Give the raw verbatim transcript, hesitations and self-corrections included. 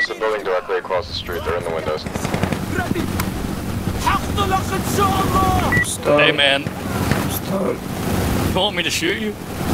It's the building directly across the street. They're in the windows. Stop. Hey man, Stop. you want me to shoot you?